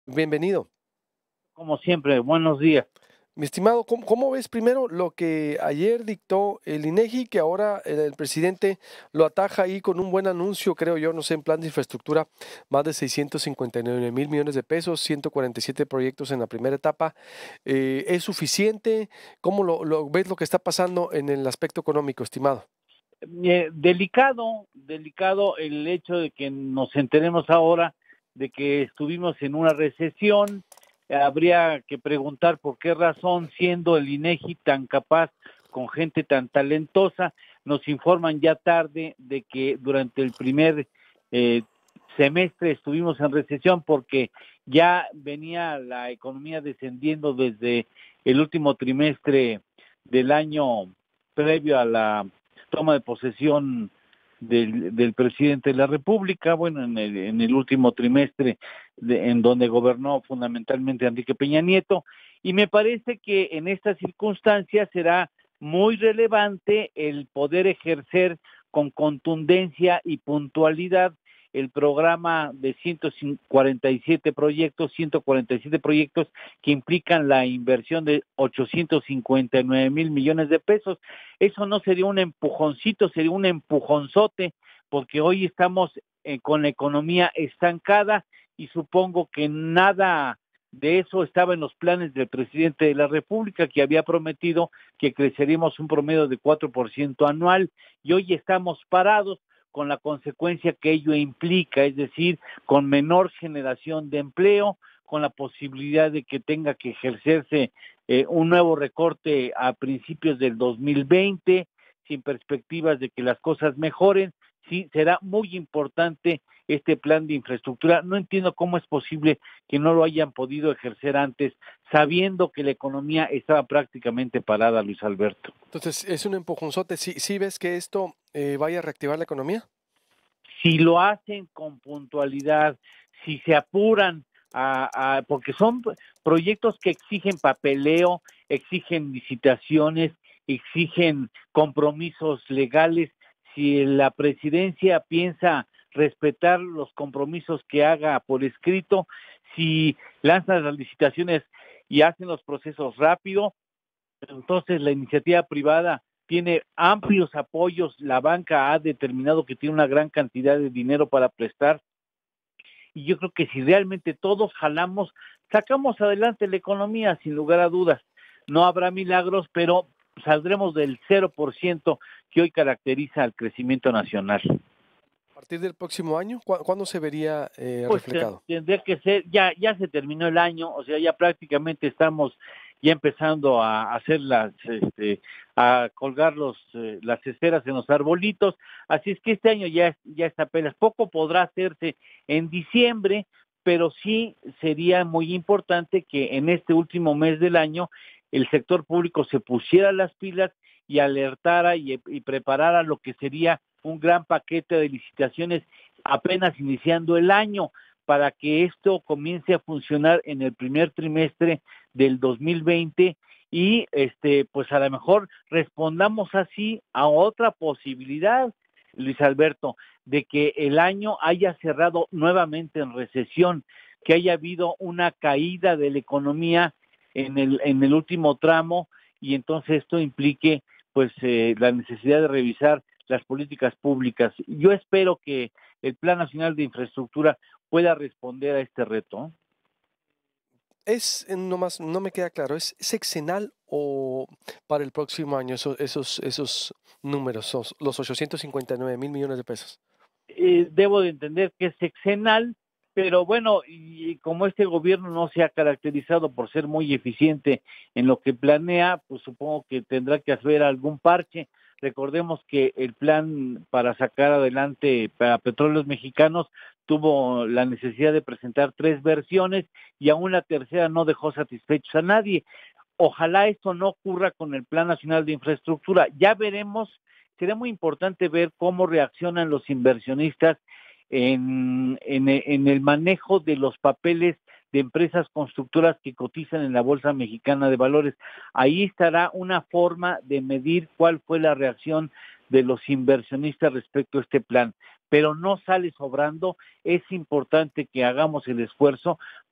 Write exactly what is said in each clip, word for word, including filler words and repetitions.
Bienvenido. Como siempre, buenos días. Mi estimado, ¿cómo cómo ves primero lo que ayer dictó el INEGI, que ahora el el presidente lo ataja ahí con un buen anuncio, creo yo, no sé, en plan de infraestructura, más de seiscientos cincuenta y nueve mil millones de pesos, ciento cuarenta y siete proyectos en la primera etapa, eh, ¿es suficiente? ¿Cómo lo lo ves lo que está pasando en el aspecto económico, estimado? Eh, delicado, delicado el hecho de que nos enteremos ahora de que estuvimos en una recesión. Habría que preguntar por qué razón, siendo el INEGI tan capaz, con gente tan talentosa, nos informan ya tarde de que durante el primer eh, semestre estuvimos en recesión porque ya venía la economía descendiendo desde el último trimestre del año previo a la toma de posesión del, del presidente de la República, bueno, en el, en el último trimestre de, en donde gobernó fundamentalmente Enrique Peña Nieto, y me parece que en estas circunstancias será muy relevante el poder ejercer con contundencia y puntualidad el programa de ciento cuarenta y siete proyectos, ciento cuarenta y siete proyectos que implican la inversión de ochocientos cincuenta y nueve mil millones de pesos. Eso no sería un empujoncito, sería un empujonzote, porque hoy estamos eh, con la economía estancada y supongo que nada de eso estaba en los planes del presidente de la República, que había prometido que creceríamos un promedio de cuatro por ciento anual, y hoy estamos parados con la consecuencia que ello implica, es decir, con menor generación de empleo, con la posibilidad de que tenga que ejercerse eh, un nuevo recorte a principios del dos mil veinte, sin perspectivas de que las cosas mejoren. Sí, será muy importante este plan de infraestructura. No entiendo cómo es posible que no lo hayan podido ejercer antes, sabiendo que la economía estaba prácticamente parada, Luis Alberto. Entonces, es un empujonzote, ¿sí sí ves que esto, eh, vaya a reactivar la economía? Si lo hacen con puntualidad, si se apuran a, a porque son proyectos que exigen papeleo, exigen licitaciones, exigen compromisos legales. Si la presidencia piensa respetar los compromisos que haga por escrito, si lanzan las licitaciones y hacen los procesos rápido, entonces la iniciativa privada tiene amplios apoyos, la banca ha determinado que tiene una gran cantidad de dinero para prestar, y yo creo que si realmente todos jalamos, sacamos adelante la economía sin lugar a dudas. No habrá milagros, pero saldremos del cero por ciento que hoy caracteriza al crecimiento nacional. A partir del próximo año, ¿cuá cuándo se vería, eh, Pues ten- reflejado? tendría que ser, ya, ya se terminó el año, o sea, ya prácticamente estamos ya empezando a hacer las, este, a colgar los, eh, las esferas en los arbolitos, así es que este año ya, ya está apenas, poco podrá hacerse en diciembre, pero sí sería muy importante que en este último mes del año el sector público se pusiera las pilas y alertara y, y preparara lo que sería un gran paquete de licitaciones apenas iniciando el año, para que esto comience a funcionar en el primer trimestre del dos mil veinte y este pues a lo mejor respondamos así a otra posibilidad, Luis Alberto, de que el año haya cerrado nuevamente en recesión, que haya habido una caída de la economía en el en el último tramo, y entonces esto implique pues eh, la necesidad de revisar las políticas públicas. Yo espero que el Plan Nacional de Infraestructura pueda responder a este reto. Es, eh, no más, no me queda claro, ¿es sexenal o para el próximo año esos esos esos números, esos los ochocientos cincuenta y nueve mil millones de pesos? Eh, debo de entender que es sexenal, pero bueno, y como este gobierno no se ha caracterizado por ser muy eficiente en lo que planea, pues supongo que tendrá que hacer algún parche. Recordemos que el plan para sacar adelante para Petróleos Mexicanos tuvo la necesidad de presentar tres versiones y aún la tercera no dejó satisfechos a nadie. Ojalá esto no ocurra con el Plan Nacional de Infraestructura. Ya veremos, será muy importante ver cómo reaccionan los inversionistas en, en, en el manejo de los papeles de empresas constructoras que cotizan en la Bolsa Mexicana de Valores. Ahí estará una forma de medir cuál fue la reacción de los inversionistas respecto a este plan, pero no sale sobrando. Es importante que hagamos el esfuerzo por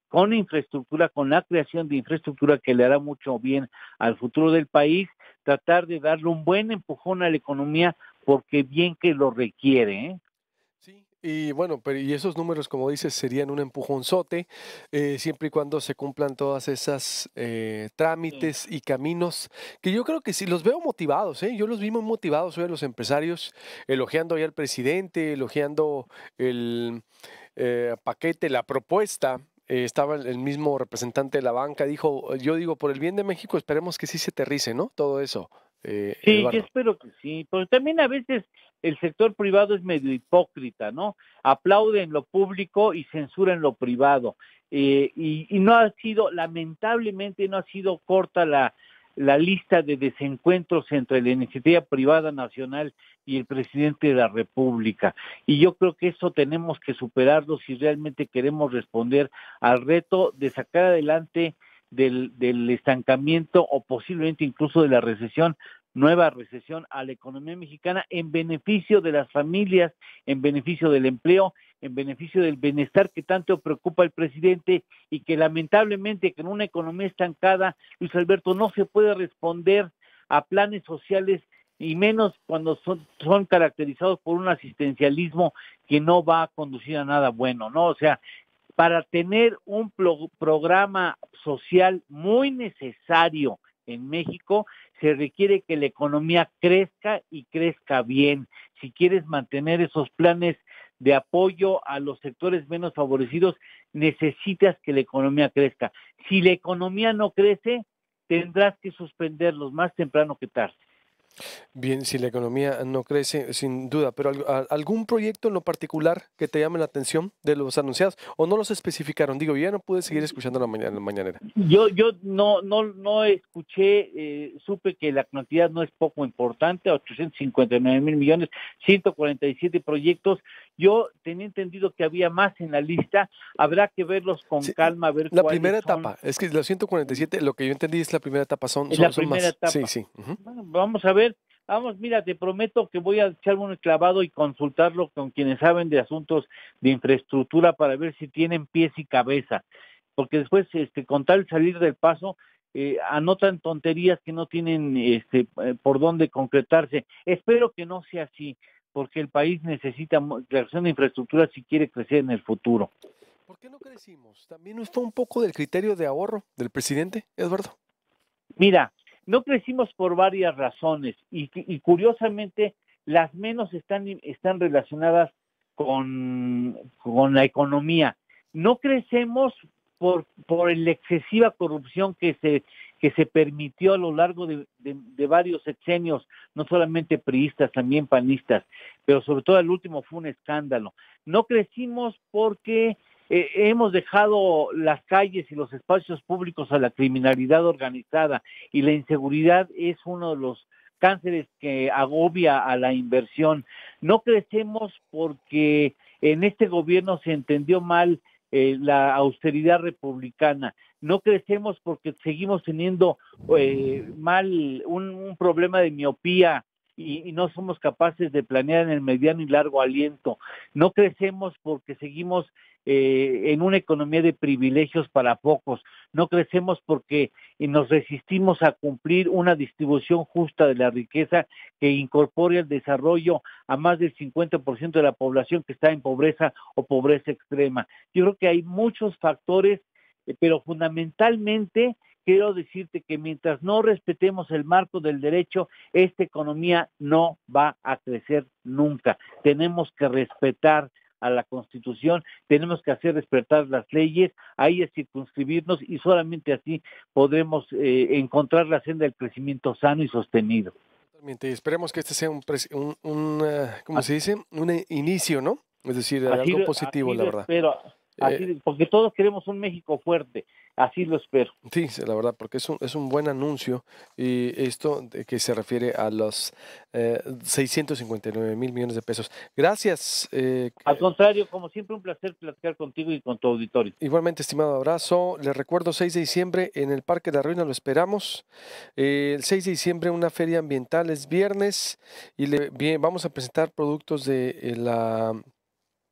con infraestructura, con la creación de infraestructura que le hará mucho bien al futuro del país, tratar de darle un buen empujón a la economía, porque bien que lo requiere, ¿eh? Sí, y bueno, pero y esos números, como dices, serían un empujonzote, eh, siempre y cuando se cumplan todas esas eh, Sí. trámites y caminos, que yo creo que sí, los veo motivados, ¿eh? Yo los vi muy motivados hoy a los empresarios, elogiando ahí al presidente, elogiando el eh, paquete, la propuesta. Eh, estaba el, el mismo representante de la banca, dijo, yo digo, por el bien de México, esperemos que sí se aterrice, ¿no? Todo eso, eh, Sí, yo Eduardo. espero que sí, pero también a veces el sector privado es medio hipócrita, ¿no? Aplaude en lo público y censura en lo privado. Eh, y, y no ha sido, lamentablemente, no ha sido corta la, la lista de desencuentros entre la iniciativa privada nacional y el presidente de la República. Y yo creo que eso tenemos que superarlo si realmente queremos responder al reto de sacar adelante del, del estancamiento o posiblemente incluso de la recesión, nueva recesión a la economía mexicana en beneficio de las familias, en beneficio del empleo, en beneficio del bienestar que tanto preocupa al presidente y que lamentablemente que en una economía estancada, Luis Alberto, no se puede responder a planes sociales y menos cuando son, son caracterizados por un asistencialismo que no va a conducir a nada bueno, ¿no? O sea, para tener un pro programa social muy necesario en México, se requiere que la economía crezca y crezca bien. Si quieres mantener esos planes de apoyo a los sectores menos favorecidos, necesitas que la economía crezca. Si la economía no crece, tendrás que suspenderlos más temprano que tarde. Bien, si la economía no crece, sin duda, pero al- a- ¿algún proyecto en lo particular que te llame la atención de los anunciados o no los especificaron? Digo, yo ya no pude seguir escuchando la mañana, la mañanera. Yo, yo no, no, no escuché, eh, supe que la cantidad no es poco importante, ochocientos cincuenta y nueve mil millones, ciento cuarenta y siete proyectos. Yo tenía entendido que había más en la lista, habrá que verlos con Sí, calma, ver la cuáles primera son. etapa, es que los ciento cuarenta y siete, lo que yo entendí es la primera etapa, son, Es la son, son primera más. Sí, etapa. sí. Ujú. Bueno, vamos a ver, vamos, mira, te prometo que voy a echarme un clavado y consultarlo con quienes saben de asuntos de infraestructura para ver si tienen pies y cabeza, porque después, este, con tal salir del paso, eh, anotan tonterías que no tienen, este, eh, por dónde concretarse. Espero que no sea así, porque el país necesita creación de infraestructura si quiere crecer en el futuro. ¿Por qué no crecimos? También fue un poco del criterio de ahorro del presidente, Eduardo. Mira, no crecimos por varias razones y, y curiosamente las menos están, están relacionadas con, con la economía. No crecemos por, por la excesiva corrupción que se, que se permitió a lo largo de, de, de varios sexenios, no solamente priistas, también panistas, pero sobre todo el último fue un escándalo. No crecimos porque eh, hemos dejado las calles y los espacios públicos a la criminalidad organizada y la inseguridad es uno de los cánceres que agobia a la inversión. No crecemos porque en este gobierno se entendió mal eh, la austeridad republicana. No crecemos porque seguimos teniendo eh, mal un, un problema de miopía y, y no somos capaces de planear en el mediano y largo aliento. No crecemos porque seguimos eh, en una economía de privilegios para pocos. No crecemos porque nos resistimos a cumplir una distribución justa de la riqueza que incorpore el desarrollo a más del cincuenta por ciento de la población que está en pobreza o pobreza extrema. Yo creo que hay muchos factores, eh, pero fundamentalmente quiero decirte que mientras no respetemos el marco del derecho, esta economía no va a crecer nunca. Tenemos que respetar a la Constitución, tenemos que hacer respetar las leyes, ahí es circunscribirnos y solamente así podremos eh, encontrar la senda del crecimiento sano y sostenido. Totalmente. Esperemos que este sea un, pres- un, un, ah, ¿cómo Así, se dice? Un eh, inicio, ¿no? Es decir, eh, así, algo lo- positivo, así la lo verdad. espero, Eh, así, porque todos queremos un México fuerte, así lo espero. Sí, sí, la verdad, porque es un, es un buen anuncio y esto de que se refiere a los eh, seiscientos cincuenta y nueve mil millones de pesos. Gracias. Eh, Al eh, contrario, como siempre, un placer platicar contigo y con tu auditorio. igualmente, estimado abrazo. Les recuerdo, seis de diciembre en el Parque de la Ruina lo esperamos. Eh, el seis de diciembre una feria ambiental es viernes y le, bien, vamos a presentar productos de eh, la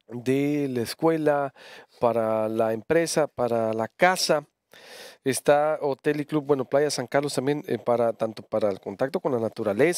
de la escuela, para la empresa, para la casa. Está hotel y club, bueno, Playa San Carlos también, eh, para tanto para el contacto con la naturaleza